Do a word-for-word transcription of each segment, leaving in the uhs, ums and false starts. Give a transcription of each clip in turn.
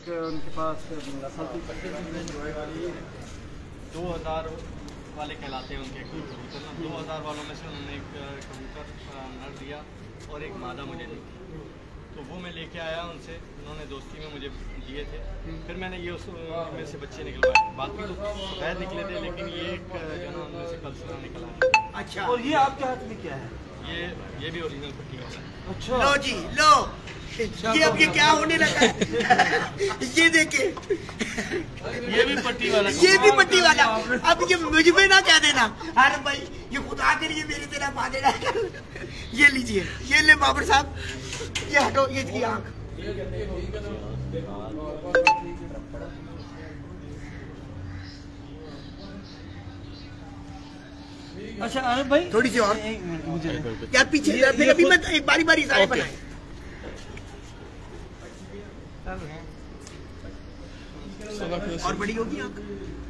उनके पास नस्ल थी दो हज़ार वाले कहलाते हैं उनके कबूतर ना। दो हज़ार वालों में से उन्होंने एक कबूतर नर दिया और एक मादा मुझे दी, तो वो मैं लेके आया उनसे, उन्होंने दोस्ती में मुझे दिए थे। फिर मैंने ये उसमें से बच्चे निकलवाए, बाकी तो सफेद निकले थे, लेकिन ये एक जो ना उनमें से कलसरा निकला है। अच्छा, और ये आपके हाथ में क्या है? ये ये भी ओरिजिनल पट्टी वाला है। अच्छा, लो जी लो, ये अब ये क्या होने लगा है? ये देखे, ये भी पट्टी वाला, ये भी पट्टी वाला। अब ये मुझ में ना कह देना अरे भाई ये खुदा के लिए मेरी तरह पा देना। ये लीजिए, ये ले बाबर साहब, ये हटो, ये इसकी आंख। अच्छा आनंद भाई थोड़ी सी और मुझे यार पीछे, फिर अभी मैं एक बारी बारी सारे बनाए। और बड़ी होगी आंख।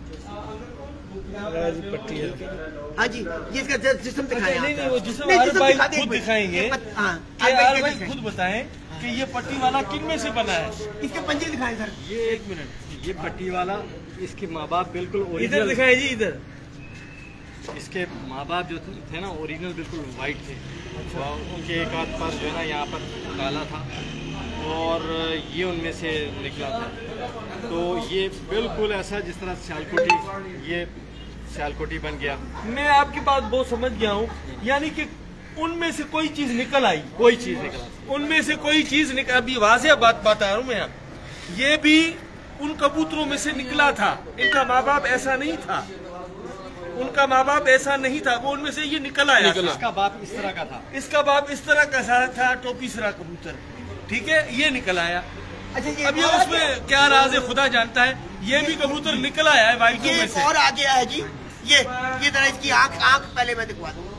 पट्टी है। हाँ जी, ये इसका जिस्म दिखाएं। नहीं नहीं, वो जिस्म आर भाई खुद दिखाएंगे। हाँ, आर भाई खुद बताएं कि ये पट्टी वाला किन में से बना है। इसके पंजे दिखाएं सर। ये एक मिनट, ये पट्टी वाला, इसके माँ बाप बिल्कुल इधर दिखाए जी, इधर। इसके माँ बाप जो थे ना ओरिजिनल बिल्कुल वाइट थे। अच्छा। उनके एक हाथ पर जो है ना यहाँ पर काला था और ये उनमें से निकला था। तो ये बिल्कुल ऐसा जिस तरह सियालकोटी, ये सियालकोटी बन गया। मैं आपकी बात बहुत समझ गया हूँ, यानी कि उनमें से कोई चीज निकल आई, कोई चीज निकला, उनमें से कोई चीज निकल। अभी वाज़ेह बात बता रहा हूँ मैं, ये भी उन कबूतरों में से निकला था। इनका माँ बाप ऐसा नहीं था, उनका माँ बाप ऐसा नहीं था, वो उनमें से ये निकल आया। इसका बाप इस तरह का था, इसका बाप इस तरह का था, टोपी सरा कबूतर, ठीक है, ये निकल आया। अच्छा, ये अब ये उसमें क्या राज है खुदा जानता है। ये भी कबूतर निकल आया है वाइटों में से। और आगे आया जी, ये ये तरह इसकी आंख आंख पहले मैं दिखवा दूँ।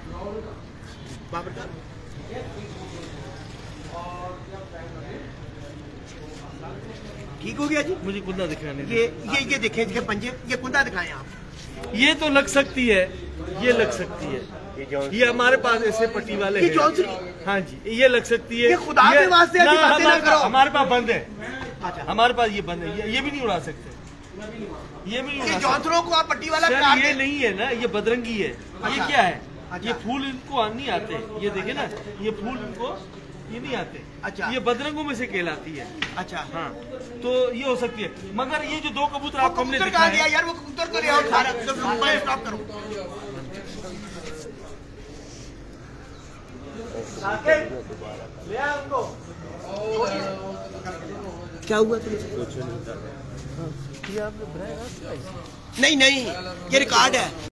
ठीक हो गया जी, मुझे कुंदा दिखाने ये ये ये देखें इसके पंजे, ये कुंदा दिखाएं आप। ये तो लग सकती है, ये लग सकती है, ये हमारे पास ऐसे पट्टी वाले ये हैं। जॉन्सरी, हाँ जी, ये लग सकती है। ये खुदा के वास्ते ऐसी बातें ना करो। हमारे पास बंद है, अच्छा, हमारे पास ये बंद है, ये, ये भी नहीं उड़ा सकते, ये भी नहीं उड़ा सकते। जॉन्सरों को आप पट्टी वाला सर, काट ये दें। नहीं है ना, ये बदरंगी है। अच्छा, ये क्या है? अच्छा, ये फूल इनको नहीं आते, ये देखे ना, ये फूल इनको ये नहीं आते। अच्छा, ये बदरंगों में से कहलाती है। अच्छा, हाँ, तो ये हो सकती है। मगर ये जो दो कबूतर आपको हमने कबूतर कहाँ गया यार? वो कबूतर तो ले आओ सारा, स्टॉप करो। क्या हुआ तुम्हें? नहीं नहीं, ये रिकॉर्ड है।